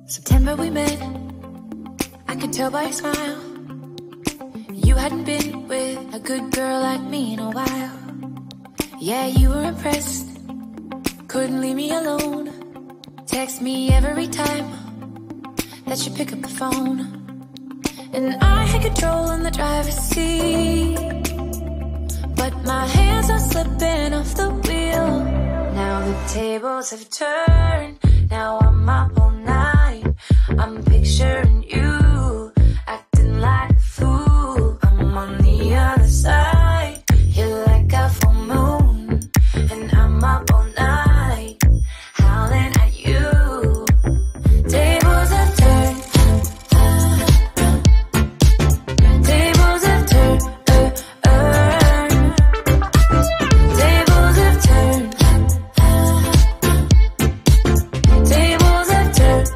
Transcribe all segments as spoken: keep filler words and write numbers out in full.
September we met, I could tell by your smile. You hadn't been with a good girl like me in a while. Yeah, you were impressed, couldn't leave me alone. Text me every time that you pick up the phone. And I had control in the driver's seat, but my hands are slipping off the wheel. Now the tables have turned, now I'm up all night. I'm picturing you acting like a fool. I'm on the other side, you're like a full moon, and I'm up all night, howling at you. Tables have turned, tables have turned, tables have turned, tables have turned.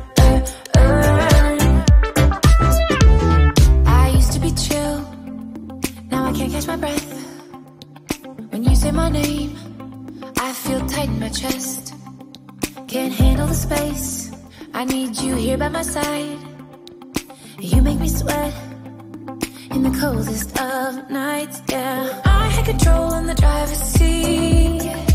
I used to be chill, now I can't catch my breath. When you say my name, I feel tight in my chest. Can't handle the space, I need you here by my side. You make me sweat in the coldest of nights, yeah. I had control in the driver's seat,